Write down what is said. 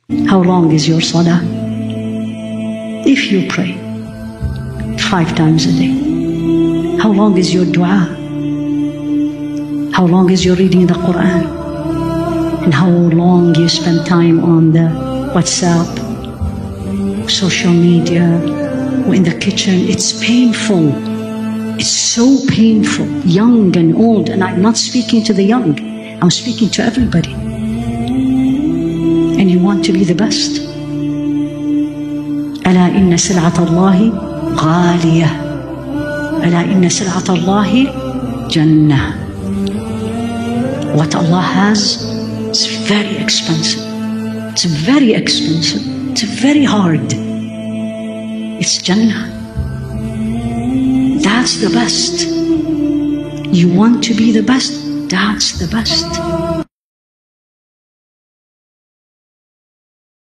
How long is your salah? If you pray 5 times a day, how long is your dua? How long is your reading the Quran? And how long you spend time on the WhatsApp, social media, or in the kitchen? It's painful. It's so painful, young and old. And I'm not speaking to the young, I'm speaking to everybody. And you want to be the best. ألا إن سلعة الله غالية. ألا إن سلعة الله جنة. What Allah has is very expensive. It's very expensive. It's very hard. It's Jannah. That's the best. You want to be the best? That's the best.